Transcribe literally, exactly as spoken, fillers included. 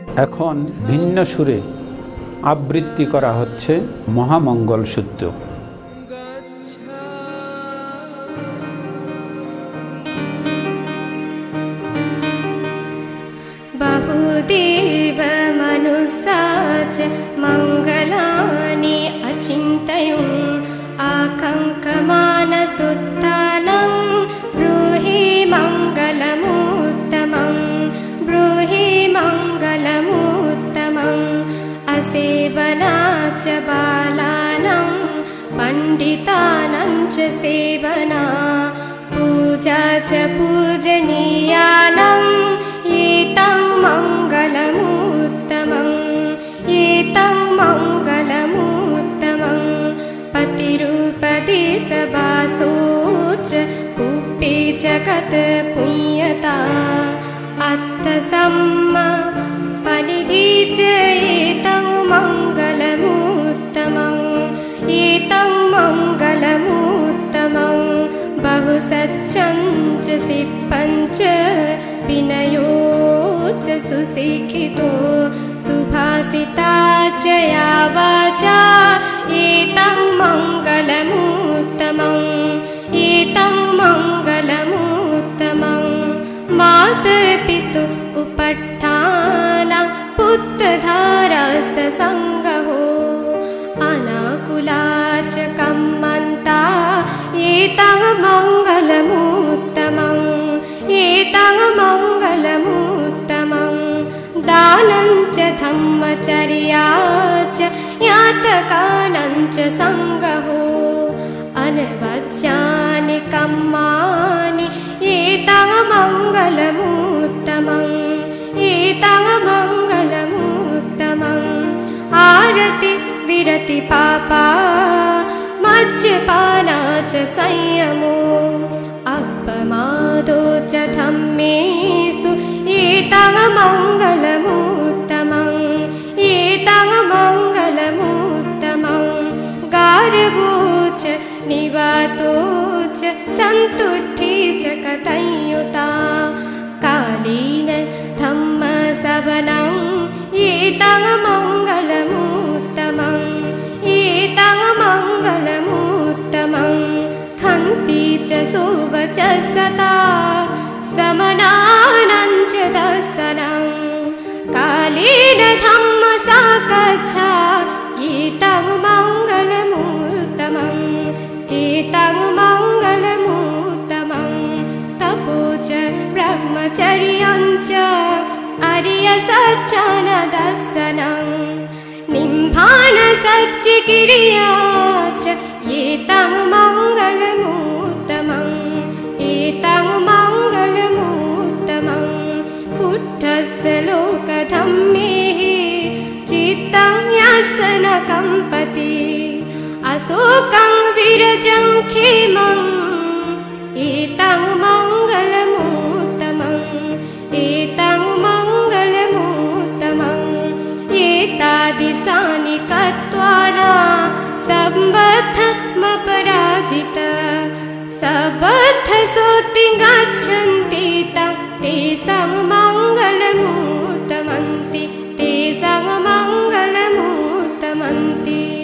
এখন ভিন্ন সুরে আবৃত্তি করা হচ্ছে মহামঙ্গল সূত্র। बहुदेव मनुस्साच मङ्गलानि अचिन्तयं आकङ्कमानसुत्थानं ब्रूहि मङ्गलमुत्तमं ब्रूहि मङ्गलमुत्तमं असेवनाच बालानां पण्डितानां च सेवना पूजा च पूजनीयानां एतं मङ्गलमुत्तमं एतं मङ्गलमुत्तमं पतिरूपदेशवासो च कुप्पे जगत् पुण्यता अत्थसम्म पनिधि च एतं मङ्गलमुत्तमं एतं मङ्गलमुत्तमं बहुसत्यं च सिद्धं च विनयो च सुशिक्षितो सुभाषिता च या वाचा एतं मङ्गलमुत्तमं एतं मङ्गलमुत्तमं मातृपितु उपट्ठाना पुत्रधारास्तसङ्गहो अनाकुला च कम्मन्ता एतं मङ्गलमुत्तमं एतं मङ्गलमुत्तमं दानं च धम्मचर्या च यातकानां च सङ्गहो अनवच्यानि कर्माणि एतं मङ्गलमुत्तमं एतं मङ्गलमुत्तमं आरति विरति पापा मज्जपाना च संयमो अपमादो च धम्मेषु एतं मङ्गलमुत्तमं एतं मङ्गलमुत्तमं गार्भो च निवातो च सन्तुष्टि च कथयुता कालीन धम्मसवनं एतं मङ्गलमुत्तमं एतं मङ्गलमुत्तमं खन्ति च सुवचसता समनानं च दर्शनं कालेन धम्मसाकच्छा एतं मङ्गलमुत्तमं एतं मङ्गलमुत्तमं तपो च ब्रह्मचर्यं च आर्यसज्जनदर्शनं निम्बानसज्जक्रिया च एतं मङ्गलमुत्तमं एतं मङ्गलमुत्तमं पुट्टस्य लोकधम्मेः चित्तं यस्य न कम्पति अशोकं विरजं क्षेमम् एतं मङ्गलमुत्तमं एतं मङ्गलमुत्तमं एतादृशानि कृत्वा सबद्धमपराजित सबद्धसोऽति गच्छन्ति तं तेषां मङ्गलमुत्तमन्ति तेषां मङ्गलमुत्तमन्ति।